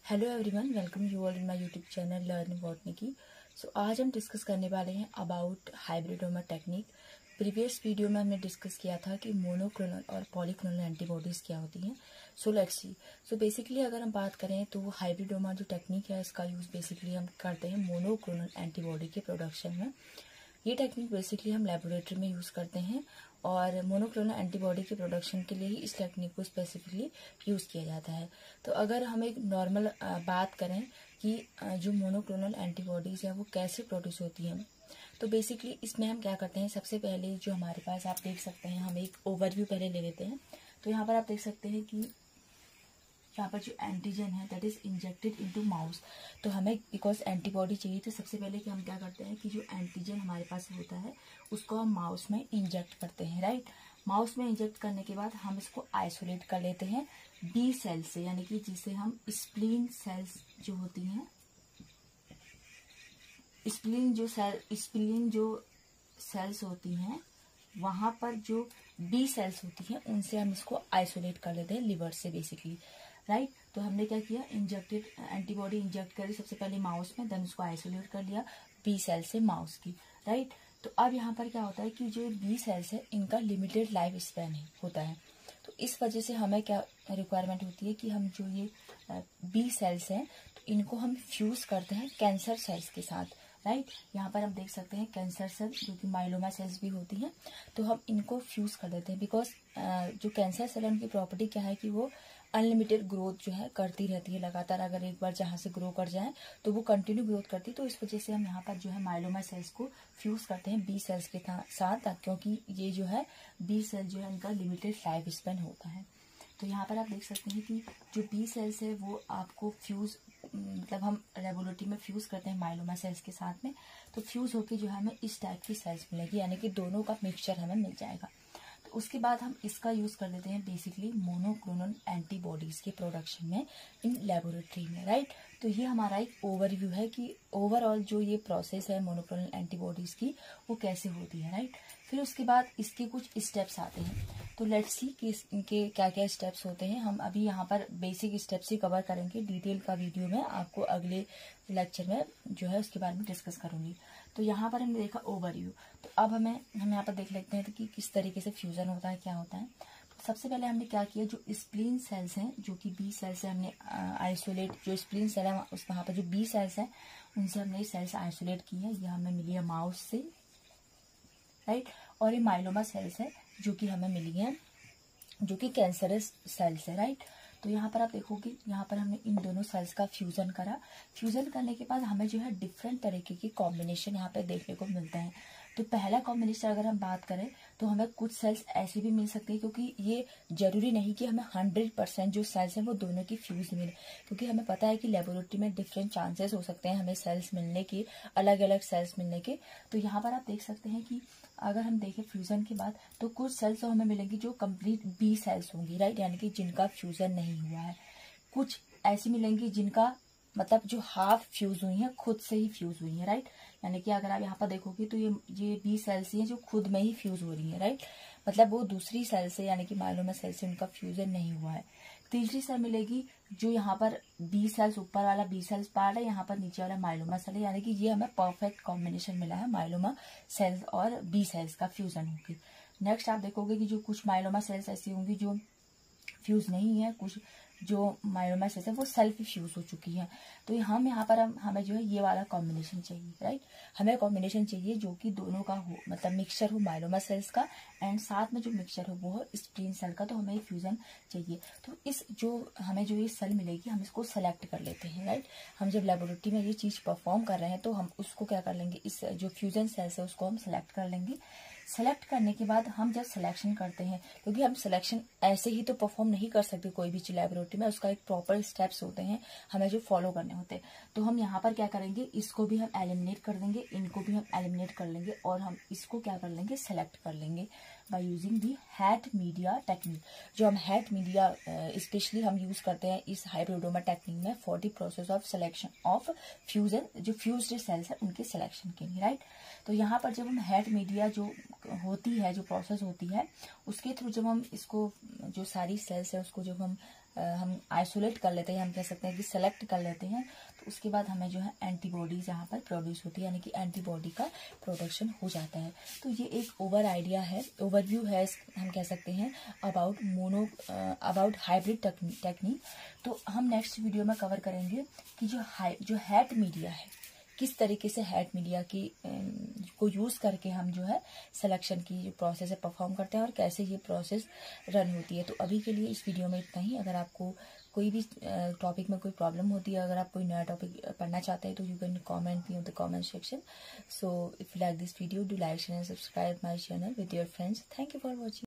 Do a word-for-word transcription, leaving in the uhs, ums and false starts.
Hello everyone, welcome you all in my YouTube channel learn botany की। So आज हम discuss करने वाले हैं about hybridoma technique. Previous video में हमने डिस्कस किया था कि मोनोक्लोनल और पॉलीक्लोनल एंटीबॉडीज़ क्या होती हैं। So let's see. So basically अगर हम बात करें तो हाइब्रिडोमा जो टेक्निक है इसका यूज़ बेसिकली हम करते हैं मोनोक्लोनल एंटीबॉडी के प्रोडक्शन में। ये टेक्निक बेसिकली हम लेबोरेटरी में यूज़ करते हैं और मोनोक्लोनल एंटीबॉडी के प्रोडक्शन के लिए ही इस टेक्निक को स्पेसिफिकली यूज़ किया जाता है। तो अगर हम एक नॉर्मल बात करें कि जो मोनोक्लोनल एंटीबॉडीज़ हैं वो कैसे प्रोड्यूस होती हैं, तो बेसिकली इसमें हम क्या करते हैं, सबसे पहले जो हमारे पास आप देख सकते हैं, हम एक ओवरव्यू पहले ले लेते हैं। तो यहाँ पर आप देख सकते हैं कि यहाँ पर जो एंटीजन है that is injected into mouse. तो हमें बिकॉज एंटीबॉडी चाहिए, तो सबसे पहले कि हम क्या करते हैं कि जो एंटीजन हमारे पास होता है उसको हम माउस में इंजेक्ट करते हैं, राइट। माउस में इंजेक्ट करने के बाद हम इसको आइसोलेट कर लेते हैं बी सेल से, यानी कि जिसे हम स्प्लीन सेल्स जो होती हैं, स्प्लीन जो सेल स्प्लीन जो सेल्स होती हैं वहां पर जो बी सेल्स होती हैं उनसे हम इसको आइसोलेट कर लेते हैं लिवर से बेसिकली, राइट। तो हमने क्या किया, इंजेक्टेड एंटीबॉडी इंजेक्ट करी सबसे पहले माउस में, देन उसको आइसोलेट कर लिया बी सेल से माउस की, राइट। तो अब यहाँ पर क्या होता है कि जो बी सेल्स है इनका लिमिटेड लाइफ स्पैन होता है। तो इस वजह से हमें क्या रिक्वायरमेंट होती है कि हम जो ये बी सेल्स हैं तो इनको हम फ्यूज करते हैं कैंसर सेल्स के साथ, राइट। यहाँ पर हम देख सकते हैं कैंसर सेल जो कि माइलोमा सेल्स भी होती हैं, तो हम इनको फ्यूज कर देते हैं बिकॉज जो कैंसर सेल है उनकी प्रॉपर्टी क्या है कि वो अनलिमिटेड ग्रोथ जो है करती रहती है लगातार। अगर एक बार जहाँ से ग्रो कर जाए तो वो कंटिन्यू ग्रोथ करती है। तो इस वजह से हम यहाँ पर जो है माइलोमा सेल्स को फ्यूज करते हैं बी सेल्स के साथ, क्योंकि ये जो है बी सेल जो है इनका लिमिटेड लाइफ स्पेन होता है। तो यहाँ पर आप देख सकते हैं कि जो बी सेल्स है वो आपको फ्यूज मतलब हम लेबोरेटरी में फ्यूज करते हैं माइलोमा सेल्स के साथ में, तो फ्यूज होके जो है हमें इस टाइप की सेल्स मिलेगी, यानी कि दोनों का मिक्सचर हमें मिल जाएगा। तो उसके बाद हम इसका यूज कर लेते हैं बेसिकली मोनोक्लोनल एंटीबॉडीज के प्रोडक्शन में इन लेबोरेटरी में, राइट। तो ये हमारा एक ओवरव्यू है कि ओवरऑल जो ये प्रोसेस है मोनोक्लोनल एंटीबॉडीज की वो कैसे होती है, राइट। फिर उसके बाद इसके कुछ स्टेप्स आते हैं, तो लेट्स सी कि इनके क्या क्या स्टेप्स होते हैं। हम अभी यहाँ पर बेसिक स्टेप्स ही कवर करेंगे, डिटेल का वीडियो में आपको अगले लेक्चर में जो है उसके बारे में डिस्कस करूंगी। तो यहाँ पर हमने देखा ओवरव्यू, तो अब हमें हम यहाँ पर देख लेते हैं कि किस तरीके से फ्यूजन होता है, क्या होता है। तो सबसे पहले हमने क्या किया, जो स्प्लीन सेल्स हैं जो कि बी सेल्स है हमने आइसोलेट, जो स्प्लीन सेल है उस वहाँ पर जो बी सेल्स हैं उनसे हमने सेल्स आइसोलेट की है, ये हमें मिली है माउस से, राइट। और ये माइलोमा सेल्स है जो कि हमें मिली है जो कि कैंसरस सेल्स है, राइट। तो यहाँ पर आप देखोगे यहाँ पर हमने इन दोनों सेल्स का फ्यूजन करा। फ्यूजन करने के बाद हमें जो है डिफरेंट तरीके के कॉम्बिनेशन यहाँ पे देखने को मिलते हैं। तो पहला कॉम्बिनेशन अगर हम बात करें तो हमें कुछ सेल्स ऐसी भी मिल सकती है, क्योंकि ये जरूरी नहीं कि हमें हंड्रेड परसेंट जो सेल्स हैं वो दोनों की फ्यूज मिले, क्योंकि हमें पता है कि लेबोरेटरी में डिफरेंट चांसेस हो सकते हैं हमें सेल्स मिलने के, अलग अलग सेल्स मिलने के। तो यहाँ पर आप देख सकते हैं कि अगर हम देखें फ्यूजन के बाद तो कुछ सेल्स तो हमें मिलेंगी जो कंप्लीट बी सेल्स होंगी, राइट, यानी कि जिनका फ्यूजन नहीं हुआ है। कुछ ऐसी मिलेंगी जिनका मतलब जो हाफ फ्यूज हुई है, खुद से ही फ्यूज हुई है, राइट। यानी कि अगर आप यहाँ पर देखोगे तो ये ये बी सेल्स ही हैं जो खुद में ही फ्यूज हो रही है, राइट। मतलब वो दूसरी सेल से यानी कि माइलोमा सेल से उनका फ्यूजन नहीं हुआ है। तीसरी सेल मिलेगी जो यहाँ पर बी सेल्स, ऊपर वाला बी सेल्स पार्ट है, यहाँ पर नीचे वाला माइलोमा सेल है, यानी कि ये हमें परफेक्ट कॉम्बिनेशन मिला है माइलोमा सेल्स और बी सेल्स का फ्यूजन होगी। नेक्स्ट आप देखोगे कि जो कुछ माइलोमा सेल्स ऐसी होंगी जो फ्यूज नहीं है, कुछ जो माइलोमा सेल्स है वो सेल्फ फ्यूज हो चुकी है। तो हम यहाँ पर हम हमें जो है ये वाला कॉम्बिनेशन चाहिए, राइट। हमें कॉम्बिनेशन चाहिए जो कि दोनों का हो, मतलब मिक्सचर हो माइलोमा सेल्स का एंड साथ में जो मिक्सचर हो वो हो स्प्लीन सेल का। तो हमें फ्यूजन चाहिए। तो इस जो हमें जो ये सेल मिलेगी हम इसको सेलेक्ट कर लेते हैं, राइट। हम जब लेबोरेटरी में ये चीज परफॉर्म कर रहे हैं तो हम उसको क्या कर लेंगे, इस जो फ्यूजन सेल्स है उसको हम सेलेक्ट कर लेंगे। सेलेक्ट करने के बाद हम जब सिलेक्शन करते हैं, क्योंकि हम सिलेक्शन ऐसे ही तो परफॉर्म नहीं कर सकते कोई भी चीज लेबोरेटरी में, उसका एक प्रॉपर स्टेप्स होते हैं हमें जो फॉलो करने होते हैं। तो हम यहाँ पर क्या करेंगे, इसको भी हम एलिमिनेट कर देंगे, इनको भी हम एलिमिनेट कर लेंगे और हम इसको क्या कर लेंगे, सेलेक्ट कर लेंगे by using the HAT media technique. जो हम हैट मीडिया स्पेशली हम यूज करते हैं इस हाइब्रिडोमा टेक्निक में for the process of selection of fusion, जो फ्यूज्ड सेल्स है उनके सिलेक्शन के लिए, राइट। तो यहाँ पर जब हम हैट मीडिया जो होती है, जो प्रोसेस होती है, उसके थ्रू जब हम इसको जो सारी सेल्स है उसको जब हम हम आइसोलेट कर लेते हैं, हम कह सकते हैं कि सेलेक्ट कर लेते हैं, तो उसके बाद हमें जो है एंटीबॉडीज यहाँ पर प्रोड्यूस होती है, यानी कि एंटीबॉडी का प्रोडक्शन हो जाता है। तो ये एक ओवर आइडिया है, ओवरव्यू है, हम कह सकते हैं about mono about hybrid technique. तो हम नेक्स्ट वीडियो में कवर करेंगे कि जो हाई जो हैट मीडिया है, किस तरीके से हैट मीडिया की को यूज़ करके हम जो है सिलेक्शन की जो प्रोसेस है परफॉर्म करते हैं और कैसे ये प्रोसेस रन होती है। तो अभी के लिए इस वीडियो में इतना ही। अगर आपको कोई भी टॉपिक में कोई प्रॉब्लम होती है, अगर आप कोई नया टॉपिक पढ़ना चाहते हैं, तो you can comment me on the comment section. So if you like this video, do like share and subscribe my channel with your friends. Thank you for watching.